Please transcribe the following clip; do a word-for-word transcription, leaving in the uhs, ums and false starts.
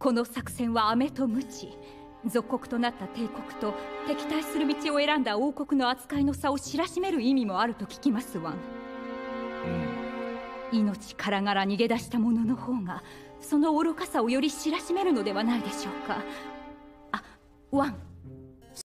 この作戦は飴と鞭。属国となった帝国と敵対する道を選んだ王国の扱いの差を知らしめる意味もあると聞きますわん。うん、命からがら逃げ出した者の方がその愚かさをより知らしめるのではないでしょうか。あ、ワン。